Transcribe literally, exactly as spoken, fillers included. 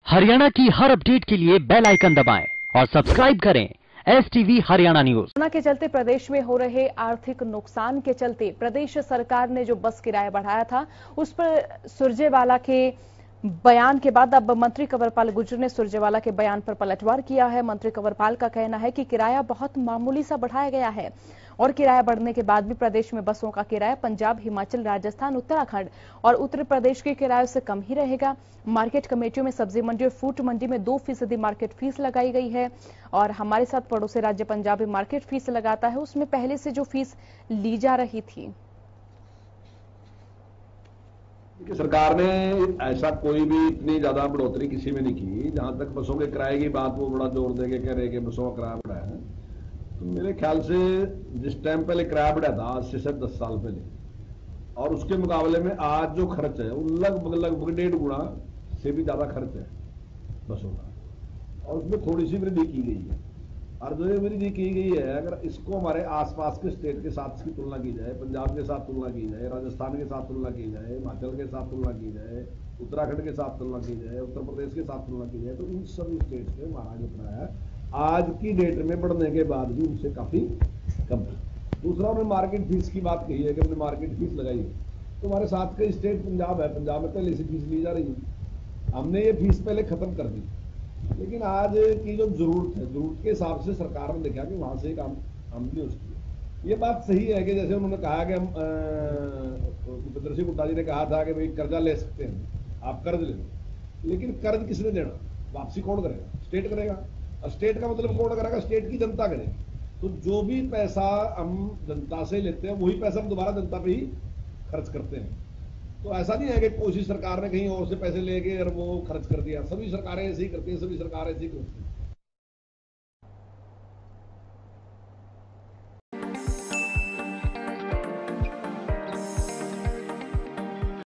हरियाणा की हर अपडेट के लिए बेल आइकन दबाएं और सब्सक्राइब करें S TV Haryana news. Corona के चलते प्रदेश में हो रहे आर्थिक नुकसान के चलते प्रदेश सरकार ने जो बस किराया बढ़ाया था, उस पर सुरजेवाला के बयान के बाद अब मंत्री कंवरपाल गुर्जर ने सुरजेवाला के बयान पर पलटवार किया है। मंत्री कंवरपाल का कहना है कि किराया बहुत मामूली सा बढ़ाया गया है और किराया बढ़ने के बाद भी प्रदेश में बसों का किराया पंजाब, हिमाचल, राजस्थान, उत्तराखंड और उत्तर प्रदेश के किरायों से कम ही रहेगा। मार्केट कमेटियों में सब्जी मंडी और फ्रूट मंडी में दो फीसदी मार्केट फीस लगाई गई है और हमारे साथ पड़ोसी राज्य पंजाब में मार्केट फीस लगाता है, उसमें पहले से जो फीस ली जा रही थी। सरकार ने ऐसा कोई भी इतनी ज्यादा बढ़ोतरी किसी में नहीं की। जहां तक बसों के किराए की बात, वो बड़ा जोर देके कह रहे कि बसों का किराया बढ़ाया है, तो मेरे ख्याल से जिस टाइम पहले किराया बढ़ा था, आज से शायद दस साल पहले, और उसके मुकाबले में आज जो खर्च है वो लगभग लगभग डेढ़ गुना से भी ज्यादा खर्च है बसों का, और उसमें थोड़ी सी वृद्धि की गई है। और जो ये वृद्धि की गई है, अगर इसको हमारे आसपास के स्टेट के साथ इसकी तुलना की जाए, पंजाब के साथ तुलना की जाए, राजस्थान के साथ तुलना की जाए, हिमाचल के साथ तुलना की जाए, उत्तराखंड के साथ तुलना की जाए, उत्तर प्रदेश के साथ तुलना की जाए, तो इन सभी स्टेट में हमारा जो किराया है आज की डेट में बढ़ने के बाद भी उनसे काफी कम है। दूसरा, उन्होंने मार्केट फीस की बात कही है कि हमने मार्केट फीस लगाई है, तो हमारे साथ का स्टेट पंजाब है, पंजाब में पहले से फीस ली जा रही है। हमने ये फीस पहले खत्म कर दी, लेकिन आज की जो जरूरत है, जरूरत के हिसाब से सरकार ने देखा कि वहां से काम आमदनी हो सकती है। ये बात सही है कि जैसे उन्होंने कहा कि हम भूपेंद्र सिंह हुड्डा जी ने कहा था कि भाई कर्जा ले सकते हैं, आप कर्ज ले लो, लेकिन कर्ज किसने देना, वापसी कौन करेगा? स्टेट करेगा। और स्टेट का मतलब कौन करेगा? स्टेट की जनता करेगी। तो जो भी पैसा हम जनता से लेते हैं, वही पैसा हम दोबारा जनता पे ही खर्च करते हैं। तो ऐसा नहीं है कि कोशिश सरकार ने कहीं और से पैसे लेके और वो खर्च कर दिया। सभी सरकारें ऐसे ही करती हैं, सभी सरकारें ऐसे ही करती हैं।